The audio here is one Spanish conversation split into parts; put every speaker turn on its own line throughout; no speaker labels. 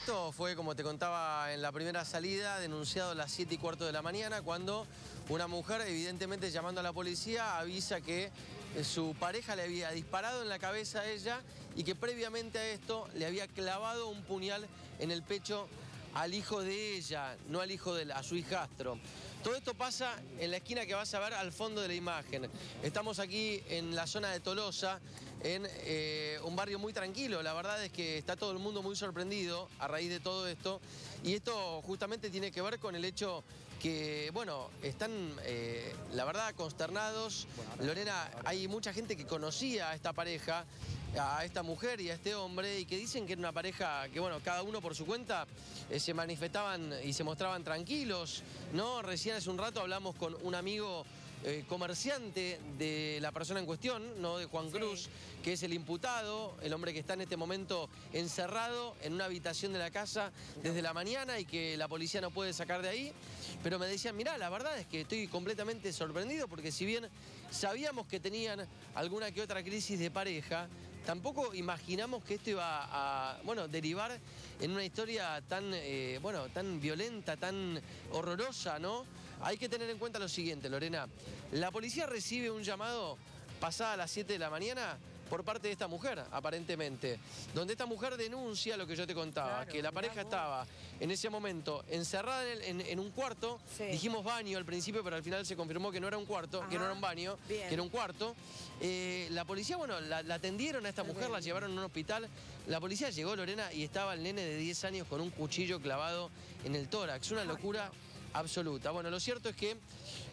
Esto fue, como te contaba en la primera salida, denunciado a las 7:15 de la mañana, cuando una mujer, evidentemente llamando a la policía, avisa que su pareja le había disparado en la cabeza a ella y que previamente a esto le había clavado un puñal en el pecho al hijo de ella, no al hijo a su hijastro. Todo esto pasa en la esquina que vas a ver al fondo de la imagen. Estamos aquí en la zona de Tolosa, en un barrio muy tranquilo. La verdad es que está todo el mundo muy sorprendido a raíz de todo esto. Y esto justamente tiene que ver con el hecho que, bueno, están, la verdad, consternados. Lorena, hay mucha gente que conocía a esta pareja, a esta mujer y a este hombre, y que dicen que era una pareja que, bueno, cada uno por su cuenta se manifestaban y se mostraban tranquilos, ¿no? Recién hace un rato hablamos con un amigo comerciante de la persona en cuestión, ¿no? De Juan Cruz, que es el imputado, el hombre que está en este momento encerrado en una habitación de la casa desde la mañana y que la policía no puede sacar de ahí. Pero me decían, mirá, la verdad es que estoy completamente sorprendido porque si bien sabíamos que tenían alguna que otra crisis de pareja, tampoco imaginamos que esto iba a, bueno, derivar en una historia tan, bueno, tan violenta, tan horrorosa, ¿no? Hay que tener en cuenta lo siguiente, Lorena. La policía recibe un llamado pasada las 7 de la mañana por parte de esta mujer, aparentemente, donde esta mujer denuncia lo que yo te contaba, claro, que la pareja estaba en ese momento encerrada en un cuarto, dijimos baño al principio, pero al final se confirmó que no era un cuarto, que no era un baño, que era un cuarto. La policía, bueno, la atendieron a esta mujer, la llevaron a un hospital. La policía llegó, Lorena, y estaba el nene de 10 años con un cuchillo clavado en el tórax. Una locura absoluta. Bueno, lo cierto es que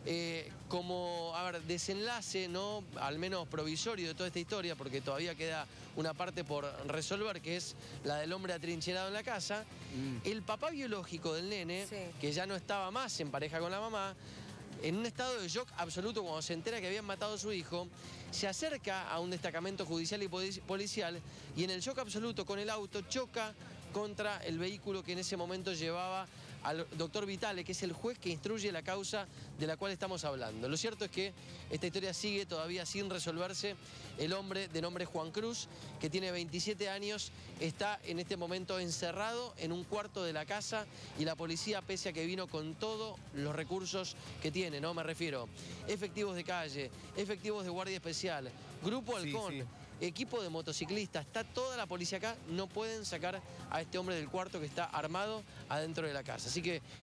como, a ver, desenlace, ¿no? Al menos provisorio de toda esta historia, porque todavía queda una parte por resolver, que es la del hombre atrincherado en la casa. El papá biológico del nene, que ya no estaba más en pareja con la mamá, en un estado de shock absoluto cuando se entera que habían matado a su hijo, se acerca a un destacamento judicial y policial y en el shock absoluto con el auto choca contra el vehículo que en ese momento llevaba al doctor Vitale, que es el juez que instruye la causa de la cual estamos hablando. Lo cierto es que esta historia sigue todavía sin resolverse. El hombre de nombre Juan Cruz, que tiene 27 años, está en este momento encerrado en un cuarto de la casa y la policía, pese a que vino con todos los recursos que tiene, ¿no? Me refiero, efectivos de calle, efectivos de guardia especial, Grupo Halcón, equipo de motociclistas, está toda la policía acá, no pueden sacar a este hombre del cuarto que está armado adentro de la casa. Así que